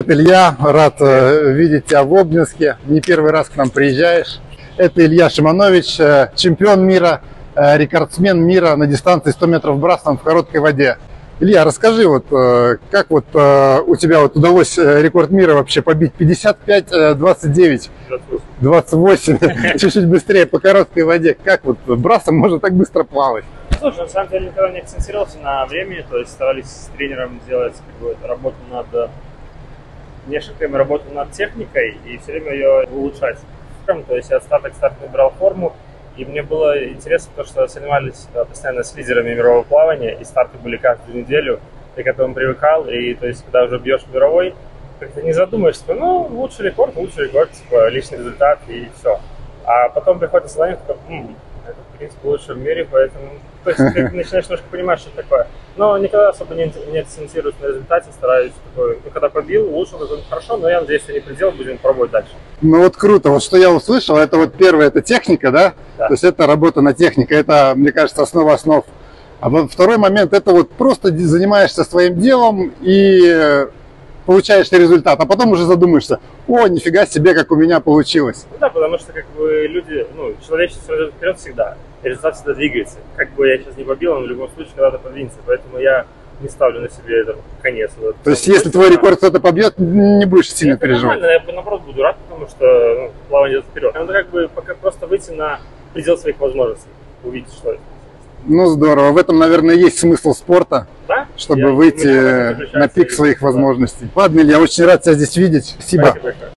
Привет, Илья. Рад видеть тебя в Обнинске. Не первый раз к нам приезжаешь. Это Илья Шиманович, чемпион мира, рекордсмен мира на дистанции 100 метров брасом в короткой воде. Илья, расскажи, как у тебя удалось рекорд мира вообще побить? 55-29, 28, чуть-чуть быстрее по короткой воде. Как брасом можно так быстро плавать? Слушай, на самом деле никогда не акцентировался на времени, то есть старались с тренером делать работу над внешниками, работу над техникой и все время ее улучшать. То есть я от старта к старту набирал форму, и мне было интересно то, что соревновались постоянно с лидерами мирового плавания, и старты были каждую неделю, я к этому привыкал, и то есть когда уже бьешь мировой, как-то не задумаешься, лучший рекорд, личный результат и все. А потом приходит осознание, это, в принципе, лучше в мире, поэтому то есть, ты начинаешь немножко понимать, что это такое. Но никогда особо не акцентируюсь на результате, стараюсь, когда побил, улучшил, это хорошо, но я надеюсь, что не предел, будем пробовать дальше. Круто. Что я услышал, это первое, это техника, да? То есть это работа на технике, это, мне кажется, основа основ. А второй момент, это просто занимаешься своим делом и получаешь результат, а потом уже задумаешься, нифига себе, как у меня получилось. Да, потому что люди, человечество идет вперед всегда, и результат всегда двигается. Как бы я сейчас не побил, он в любом случае когда-то подвинется, поэтому я не ставлю на себе конец. То есть, если твой рекорд кто-то побьет, не будешь сильно переживать? Нормально, я наоборот буду рад, потому что плавание идет вперед. Надо пока просто выйти на предел своих возможностей, увидеть, что это. Здорово. В этом, наверное, есть смысл спорта, да? Чтобы выйти на пик своих возможностей. Ладно, Илья, очень рад тебя здесь видеть. Спасибо.